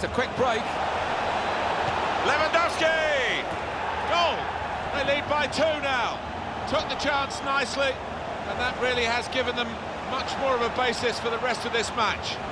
It's a quick break. Lewandowski! Goal! They lead by 2 now. Took the chance nicely, and that really has given them much more of a basis for the rest of this match.